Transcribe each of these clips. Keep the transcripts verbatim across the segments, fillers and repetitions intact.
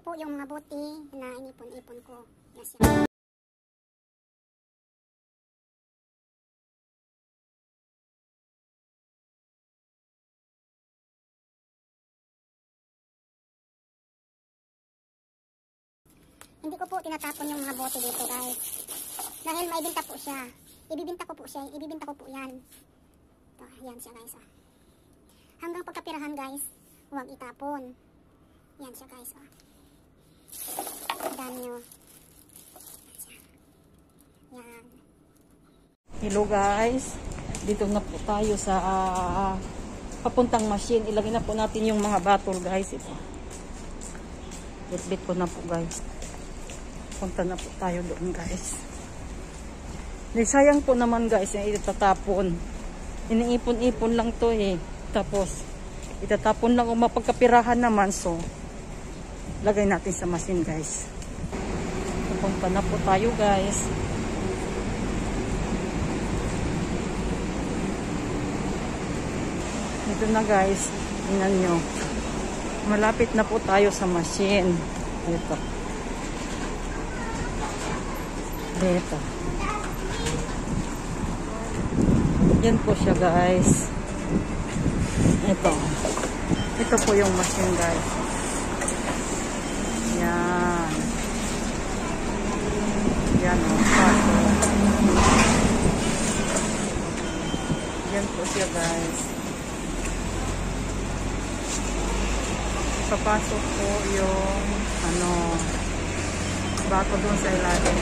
po yung mga bote na inipon-ipon ko. Yes, yan. Hindi ko po tinatapon yung mga bote dito guys. Dahil maibinta po siya. Ibibinta ko po siya. Ibibinta ko po yan. Ito, yan siya guys. Oh. Hanggang pagkapirahan guys, huwag itapon. Yan siya guys. Oh. Dami nyo. Yan. Hello guys. Dito na po tayo sa uh, papuntang machine. Ilagay na po natin yung mga bottle guys. Ito. Bitbit ko na po guys. Punta na po tayo doon guys. Sayang po naman guys yung itatapon. Iniipon-ipon lang to eh. Tapos itatapon lang kung mapagkapirahan naman. So lagay natin sa machine guys. Punta na po tayo guys. Ito na guys. Tingnan nyo. Malapit na po tayo sa machine. Ito. Ito. Yan po siya guys. Ito. Ito po yung machine guys. Yan. Yan o. Yan po siya guys. Papasok po yung ano bato doon sa ilalim.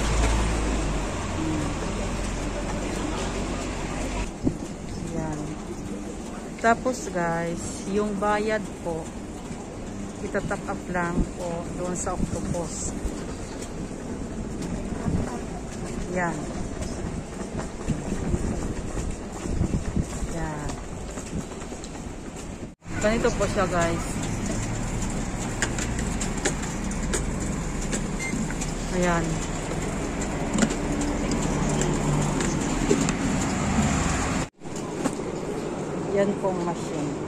Yan. Tapos guys, yung bayad po itatap up lang po doon sa octopus. Yan. Yan. Ganito po siya guys. Ayan. Yan pong machine.